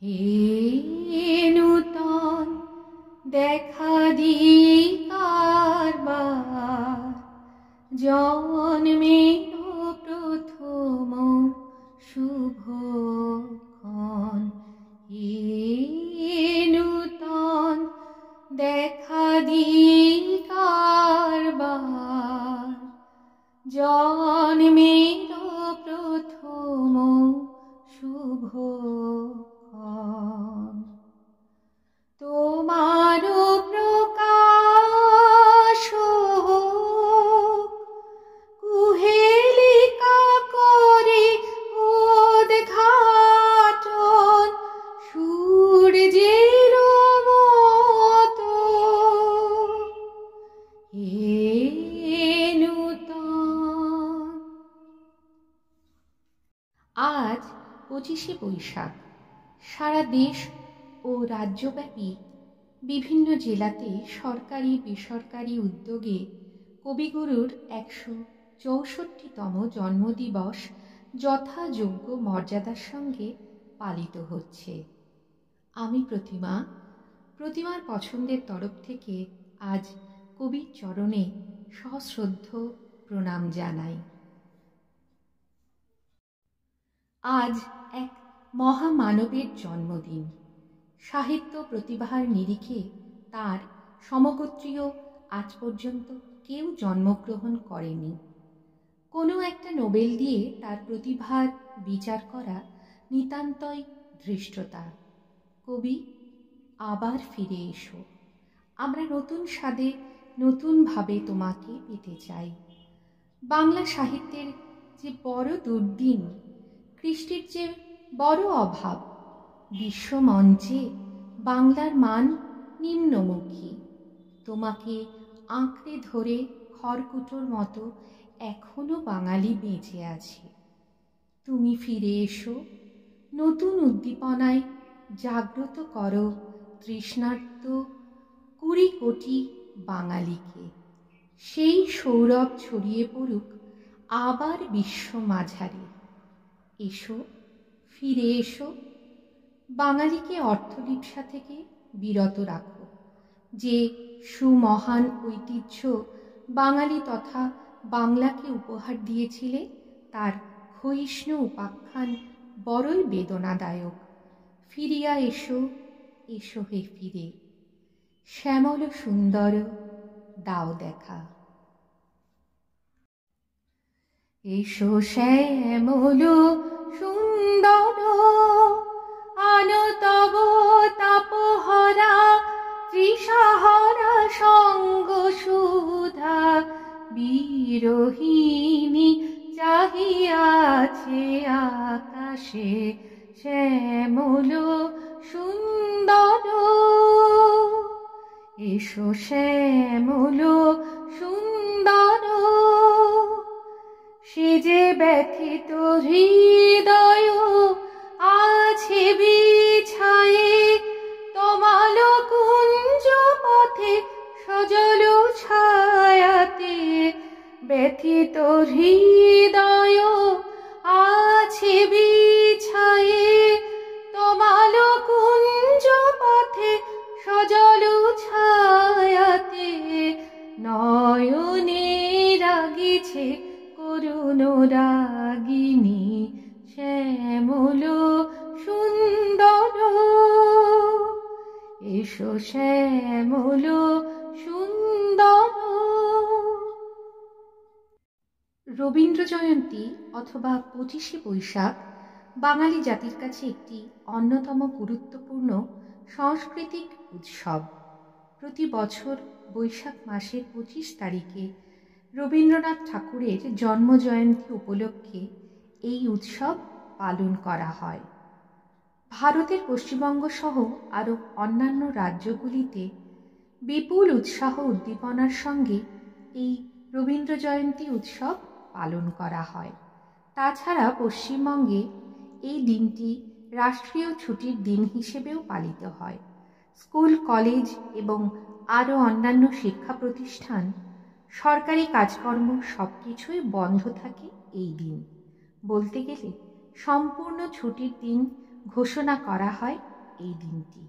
হে নূতন দেখা দিই কারবার, জন্মের প্রথম শুভক্ষণ। হে নূতন দেখা দিই কারবার, জন্মের প্রথম শুভক্ষণ। তোমার প্রকাশ হোক, কুহেলিকা করে উদ্ঘাটন, সূর্যের মতো। হে নূতন। আজ 25শে বৈশাখ। সারা দেশ ও রাজ্যব্যাপী বিভিন্ন জেলাতে সরকারি বেসরকারি উদ্যোগে কবিগুরুর 164তম জন্মদিবস যথাযোগ্য মর্যাদার সঙ্গে পালিত হচ্ছে। আমি প্রতিমার পছন্দের তরফ থেকে আজ কবির চরণে সশ্রদ্ধ প্রণাম জানাই। আজ এক মহামানবের জন্মদিন। সাহিত্য প্রতিভার নিরিখে তার সমগোত্রীয় আজ পর্যন্ত কেউ জন্মগ্রহণ করেনি। কোনো একটা নোবেল দিয়ে তার প্রতিভার বিচার করা নিতান্তই ধৃষ্টতা। কবি, আবার ফিরে এসো। আমরা নতুন স্বাদে নতুনভাবে তোমাকে পেতে চাই। বাংলা সাহিত্যের যে বড় দুর্দিন, কৃষ্টির যে বড় অভাব, বিশ্বমঞ্চে বাংলার মান নিম্নমুখী। তোমাকে আঁকড়ে ধরে খড়কুটোর মতো এখনো বাঙালি বেঁচে আছে। তুমি ফিরে এসো, নতুন উদ্দীপনায় জাগ্রত করো তৃষ্ণার্ত 20 কোটি বাঙালিকে। সেই সৌরভ ছড়িয়ে পড়ুক আবার বিশ্ব মাঝারে। এসো, ফিরে এসো। বাঙালিকে অর্থলিপ্সা থেকে বিরত রাখো। যে সুমহান ঐতিহ্য বাঙালি তথা বাংলাকে উপহার দিয়েছিলে, তার ক্ষয়িষ্ণু উপাখ্যান বড়ই বেদনাদায়ক। ফিরিয়া এসো, এসো হে ফিরে। শ্যামল সুন্দর দাও দেখা। এসো শ্যামল সুন্দর, আনো তব তাপহরা তৃষাহরা সঙ্গ সুধা। বিরোহিণী চাহিয়াছে আকাশে, শ্যামল সুন্দর। এসো শ্যামল সুন্দর, সে যে ব্যথিত হৃদয় আছে বিছায়ে, তমাল কুঞ্জ পথে সজল ছায়াতে। ব্যথিত হৃদয় আছে বিছায়ে, তমাল কুঞ্জ পথে সজল ছায়াতে। নয়নে রাগিছে করুণ রাগিনী, শ্যামল সুন্দর। এসো শ্যামল সুন্দর। রবীন্দ্র জয়ন্তী অথবা 25শে বৈশাখ বাঙালি জাতির কাছে একটি অন্যতম গুরুত্বপূর্ণ সাংস্কৃতিক উৎসব। প্রতি বছর বৈশাখ মাসের 25 তারিখে রবীন্দ্রনাথ ঠাকুরের জন্মজয়ন্তী উপলক্ষে এই উৎসব পালন করা হয়। ভারতের পশ্চিমবঙ্গ সহ আরও অন্যান্য রাজ্যগুলিতে বিপুল উৎসাহ উদ্দীপনার সঙ্গে এই রবীন্দ্র জয়ন্তী উৎসব পালন করা হয়। তাছাড়া পশ্চিমবঙ্গে এই দিনটি রাষ্ট্রীয় ছুটির দিন হিসেবেও পালিত হয়। স্কুল, কলেজ এবং আরও অন্যান্য শিক্ষা প্রতিষ্ঠান, সরকারি কাজকর্ম সবকিছুই বন্ধ থাকে এই দিন। বলতে গেলে সম্পূর্ণ ছুটির দিন ঘোষণা করা হয় এই দিনটি।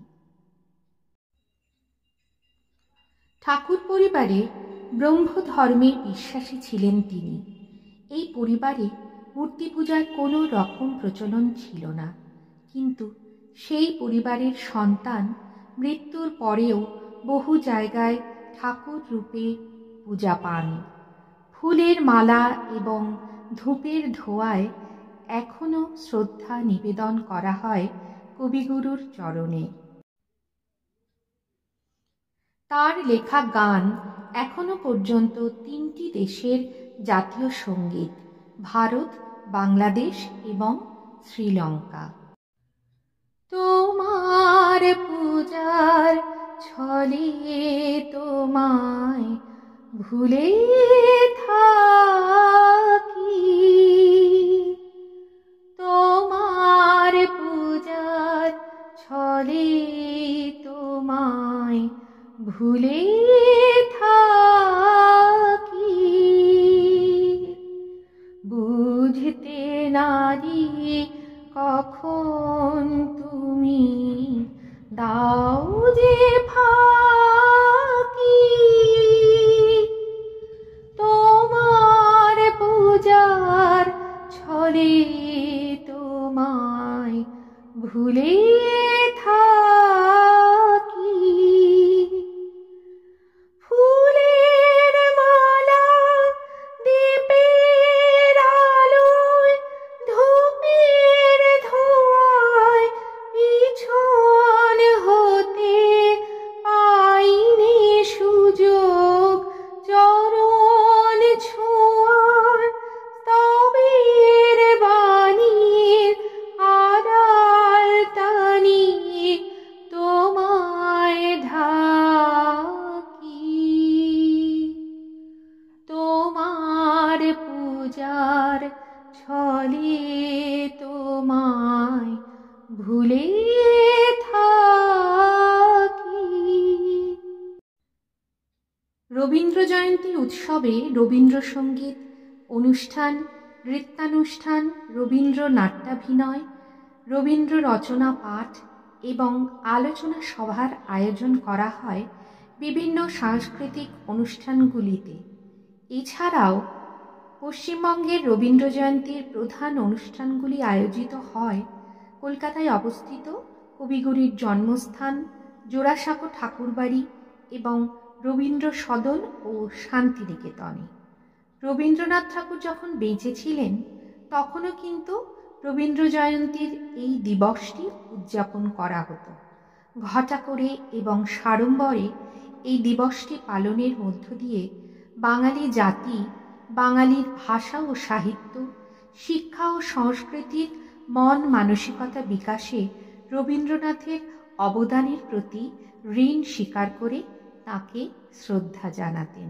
ঠাকুর পরিবারে ব্রহ্মধর্মে বিশ্বাসী ছিলেন তিনি। এই পরিবারে মূর্তি পূজার কোনো রকম প্রচলন ছিল না, কিন্তু সেই পরিবারের সন্তান মৃত্যুর পরেও বহু জায়গায় ঠাকুর রূপে পূজা পান। ফুলের মালা এবং ধূপের ধোঁয়ায় এখনো শ্রদ্ধা নিবেদন করা হয় কবিগুরুর চরণে। তার লেখা গান এখনো পর্যন্ত 3টি দেশের জাতীয় সঙ্গীত, ভারত, বাংলাদেশ এবং শ্রীলঙ্কা। তোমার পূজার ছলে তোমায় ভুলে থাকি, তোমার পূজার ছলে তোমায় ভুলে থাকি, বুঝতে নারি কখন তুমি দাও যে ফাঁকি, তোমার পূজার ছলে তোমায় ভুলে থাকি, ফুলের মালা দীপের আলোয় ধূপের ধোঁয়ায় পিছন হতে পাইনি সুযোগ, চরণ ছোঁয়ার স্তবের বাণীর আড়াল টানি তোমায় ঢাকি, তোমার পূজার ছলে তোমায় ভুলে থাকি। রবীন্দ্র জয়ন্তী উৎসবে রবীন্দ্রসঙ্গীত অনুষ্ঠান, নৃত্যানুষ্ঠান, রবীন্দ্র নাট্যাভিনয়, রবীন্দ্র রচনা পাঠ এবং আলোচনা সভার আয়োজন করা হয় বিভিন্ন সাংস্কৃতিক অনুষ্ঠানগুলিতে। এছাড়াও পশ্চিমবঙ্গের রবীন্দ্র জয়ন্তীর প্রধান অনুষ্ঠানগুলি আয়োজিত হয় কলকাতায় অবস্থিত কবিগুরুর জন্মস্থান, জোড়াসাঁকো ঠাকুরবাড়ি এবং রবীন্দ্র সদন ও শান্তিনিকেতনে। রবীন্দ্রনাথ ঠাকুর যখন বেঁচে ছিলেন তখনও কিন্তু রবীন্দ্র জয়ন্তীর এই দিবসটি উদযাপন করা হতো। ঘটা করে এবং সাড়ম্বরে এই দিবসটি পালনের মধ্য দিয়ে বাঙালি জাতি, বাঙালির ভাষা ও সাহিত্য, শিক্ষা ও সংস্কৃতির মন মানসিকতা বিকাশে রবীন্দ্রনাথের অবদানের প্রতি ঋণ স্বীকার করে তাকে শ্রদ্ধা জানাতেন।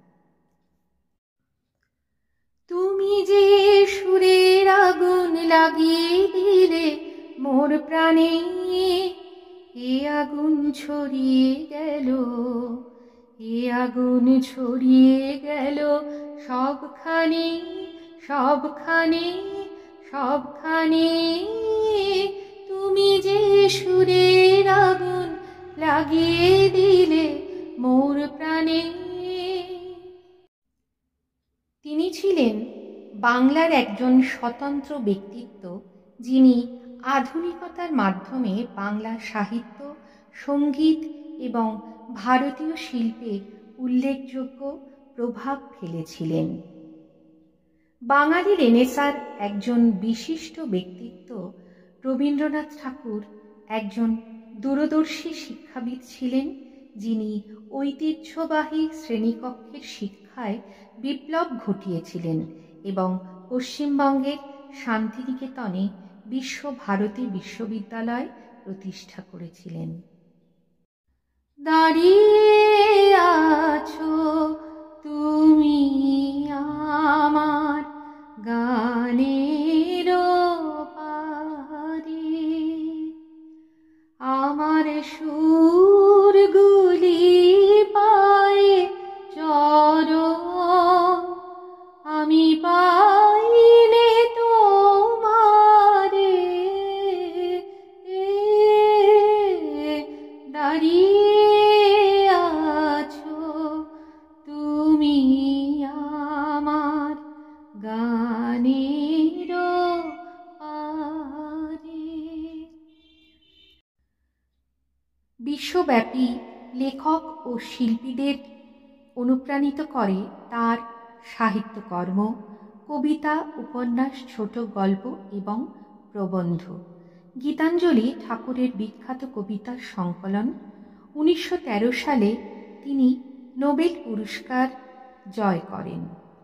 তুমি যে সুরের আগুন লাগিয়ে দিলে মোর প্রাণে, এ আগুন ছড়িয়ে গেল, এ আগুন ছড়িয়ে গেল সবখানে, সবখানে, সবখানে। তুমি যে সুরের আগুন লাগিয়ে দিলে মোর প্রাণে। তিনি ছিলেন বাংলার একজন স্বতন্ত্র ব্যক্তিত্ব, যিনি আধুনিকতার মাধ্যমে বাংলা সাহিত্য, সঙ্গীত এবং ভারতীয় শিল্পে উল্লেখযোগ্য প্রভাব ফেলেছিলেন। বাঙালি রেনেসাঁর একজন বিশিষ্ট ব্যক্তিত্ব রবীন্দ্রনাথ ঠাকুর একজন দূরদর্শী শিক্ষাবিদ ছিলেন, যিনি ঐতিহ্যবাহী শ্রেণীকক্ষের শিক্ষায় বিপ্লব ঘটিয়েছিলেন এবং পশ্চিমবঙ্গের শান্তিনিকেতনে বিশ্বভারতী বিশ্ববিদ্যালয় প্রতিষ্ঠা করেছিলেন। দাঁড়িয়ে আছো তুমি আমার গানের পারে, আমার সুরগুলি পায়ে চরণ, আমি পাইলে তোমারে, দাঁড়িয়ে আছো তুমি আমার গানের পারে। বিশ্বব্যাপী লেখক ও শিল্পীদের অনুপ্রাণিত করে তার সাহিত্যকর্ম, কবিতা, উপন্যাস, ছোট গল্প এবং প্রবন্ধ। গীতাঞ্জলি ঠাকুরের বিখ্যাত কবিতার সংকলন। 1913 সালে তিনি নোবেল পুরস্কার জয় করেন।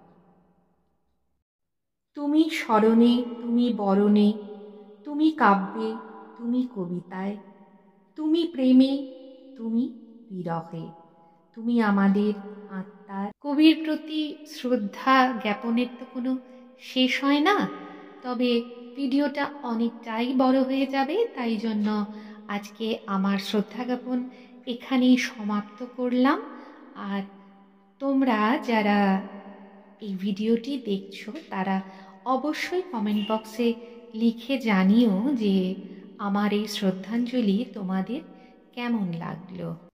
তুমি স্মরণে, তুমি বরণে, তুমি কাব্যে, তুমি কবিতায়, তুমি প্রেমে, তুমি বিরহে, তুমি আমাদের আত্মার। কবির প্রতি শ্রদ্ধা জ্ঞাপনের তো কোনো শেষ হয় না, তবে ভিডিওটা অনেকটাই বড় হয়ে যাবে, তাই জন্য আজকে আমার শ্রদ্ধা জ্ঞাপন এখানেই সমাপ্ত করলাম। আর তোমরা যারা এই ভিডিওটি দেখছো তারা অবশ্যই কমেন্ট বক্সে লিখে জানিও যে আমার এই শ্রদ্ধাঞ্জলি তোমাদের কেমন লাগলো।